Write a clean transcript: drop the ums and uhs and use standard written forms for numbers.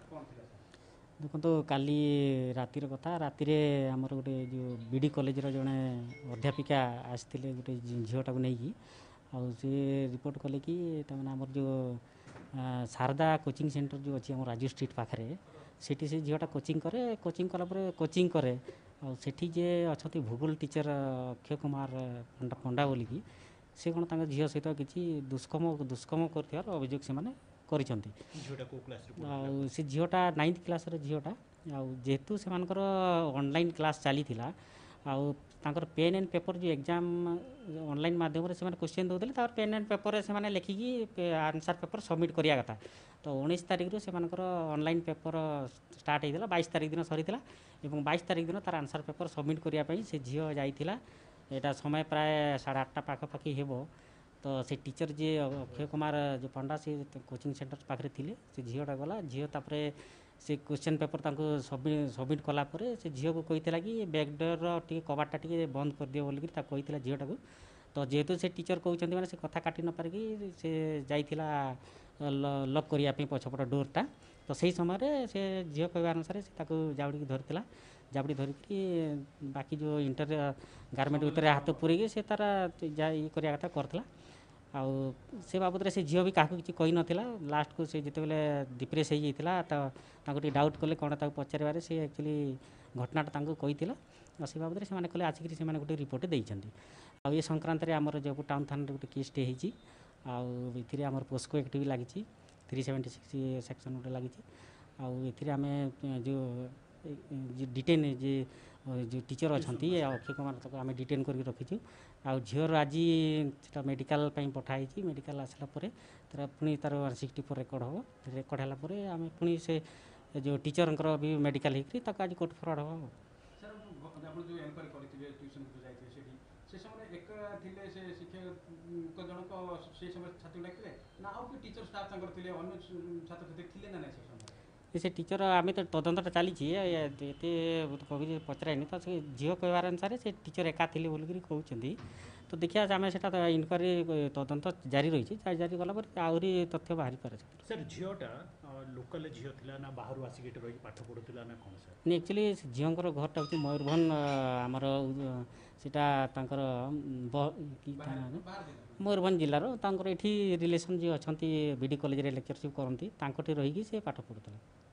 देखो तो काली रातिर कथा रातिर आमर गोटे जो बीडी कॉलेज जड़े अध्यापिका आसते गोटे झीटा को लेकिन सी रिपोर्ट कले कि आमर जो शारदा कोचिंग सेंटर जो अच्छी आम राजू स्ट्रीट पाखे सेठी से झीटा कोचिंग कलापर कोचिंग करे सेठी जे अच्छा भूगोल टीचर अक्षय कुमार पंडा बोलिकी से कौन तक झील सहित किसी दुष्कर्म कर अभियोग से से झीटा 9th क्लास झीटा जेहेतु से ऑनलाइन क्लास चली आउर पेन एंड पेपर जो एग्जाम ऑनलाइन माध्यम से क्वेश्चन दौले पेन एंड पेपर से लिखिकी आंसर पेपर सबमिट करिया कथा तो 19 तारिख से ऑनलाइन पेपर स्टार्ट होता 22 तारिख दिन सरी 22 तारिख दिन तार आंसर पेपर सबमिट करने से झील जाइला यहाँ समय प्राय 8:30 पाखापाखि हेब तो से टीचर जे अक्षय कुमार जो पंडा से कोचिंग सेंटर पाखे थे से झीटा गला झीतापर से क्वेश्चन पेपर सबमिट कलापर से झील को कही कि बैकडोर टी कबाटा टी बंद कर दियो बोलिकी कही झीटा को तो जेहेतु से टीचर कहते मैंने से कथा काटि न पारिकी से जाइला लक करने पछपट डोरटा तो सही समय से झील कहवा अनुसार से जावड़ी धरता जाबड़ी धरिकी बाकी जो इंटर गारमेंट भितर हाथ पूरे से तार जा ये करवा कथा करला आउ से बाबद से झील भी क्या किसी कही नाला लास्ट को से जिते बले डिप्रेस हो जाता डाउट कले कौन पचारे से एक्चुअली घटनाटा कही से बाबद से कहले आसिक से गोटे रिपोर्ट देती आ ये संक्रांत में आमर जयपुर टाउन थाना गोटे केसटे होती आउ आमर पोस्को एक्ट भी लगी 376 सेक्शन गोटे लगी आम जो डिटेन जे जो टीचर अच्छा अक्षय कुमार तक आम डिटेन करके रखीचु आ झीर आज मेडिकल पठाई मेडिकल आसला पुणी तार 164 रेकर्ड हम रेकर्ड है आम पुणी से जो टीचर भी मेडिकल होकर आज कोर्ट फरवर्ड हम से टीचर आम तो तदंतटा चली कवि पचरानी तो से झील कहवार अनुसार से टीचर एका थी बोलिक कहते तो देखिए आम से इनक्वारी तदंत जारी रही जारी गला आहरी तथ्य बाहरी पारे सर झीटा लोकल झील थी ना बाहर आसिक रही पाठ पढ़ुला ना कौन सर नहीं एक्चुअली झीर घरटा हूँ मयूरभंज आमर सीटा मयूरभंज जिलार ये रिलेसन जी अच्छा बीडी कॉलेज लेक्चरशिप करती रही से पाठ पढ़ुला।